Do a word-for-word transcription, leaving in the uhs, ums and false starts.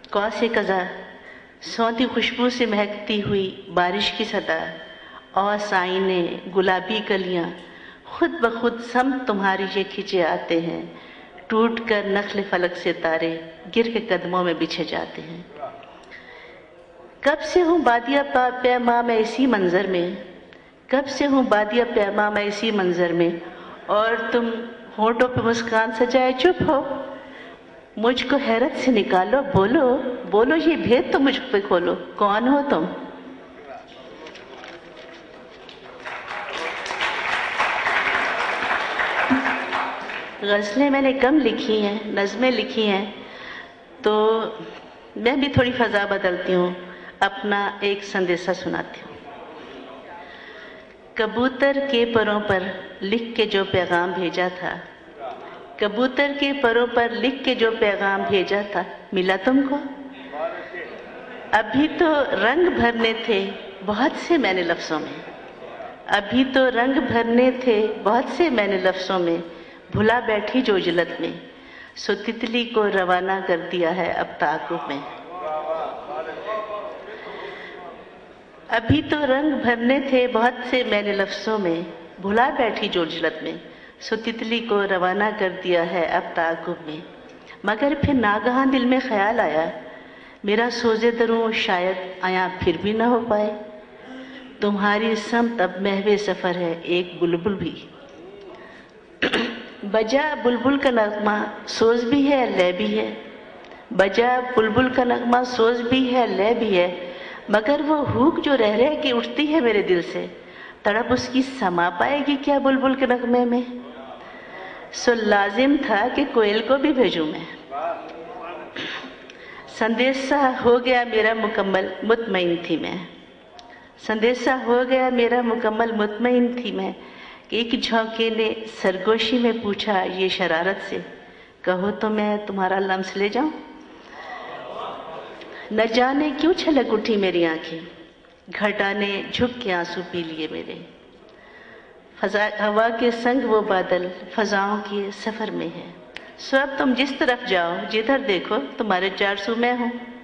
कौ से कज़ा, सौंधी खुशबू से महकती हुई बारिश की सदा, और साइने गुलाबी कलियां खुद ब खुद सम तुम्हारी ये खिंचे आते हैं, टूट कर नखले फलक से तारे गिर के कदमों में बिछे जाते हैं। कब से हूँ बादिया पैमा मैं इसी मंजर में, कब से हूँ बादिया पैमा मैं इसी मंजर में, और तुम होठों पे मुस्कान सजाए चुप हो। मुझको हैरत से निकालो, बोलो बोलो ये भेद तो मुझ पे खोलो, कौन हो तुम? गज़लें मैंने कम लिखी हैं, नज़में लिखी हैं, तो मैं भी थोड़ी फ़ज़ा बदलती हूँ, अपना एक संदेशा सुनाती हूँ। कबूतर के परों पर लिख के जो पैगाम भेजा था, कबूतर के परों पर लिख के जो पैगाम भेजा था, मिला तुमको? अभी तो रंग भरने थे बहुत से मैंने लफ्ज़ों में, अभी तो रंग भरने थे बहुत से मैंने लफ्ज़ों में, भुला बैठी जो जिलत में, सो तितली को रवाना कर दिया है अब ताक़ुब में। अभी तो रंग भरने थे बहुत से मैंने लफ्ज़ों में, भुला बैठी जो जिलत में, सो तितली को रवाना कर दिया है अब ताक़ुब में। मगर फिर नागहां दिल में ख्याल आया, मेरा सोज़े दरूं शायद आया फिर भी ना हो पाए। तुम्हारी समत अब महवे सफ़र है एक बुलबुल भी, बजा बुलबुल का नगमा सोज भी है लय भी है, बजा बुलबुल का नगमा सोज भी है लय भी है, मगर वो हुक जो रह रह के उठती है मेरे दिल से, तड़प उसकी समा पाएगी क्या बुलबुल के नगमे में? सो लाजिम था कि कोयल को भी भेजूं मैं। संदेशा हो गया मेरा मुकम्मल मुतमईन थी मैं, संदेशा हो गया मेरा मुकम्मल मुतमईन थी मैं, कि एक झोंके ने सरगोशी में पूछा ये शरारत से, कहो तो मैं तुम्हारा लम्स ले जाऊं? न जाने क्यों छलक उठी मेरी आंखें, घटा ने झुक के आंसू पी लिए मेरे। फजा हवा के संग वो बादल फजाओं के सफ़र में है, सो अब तुम जिस तरफ जाओ जिधर देखो तुम्हारे चार सू मैं हूँ।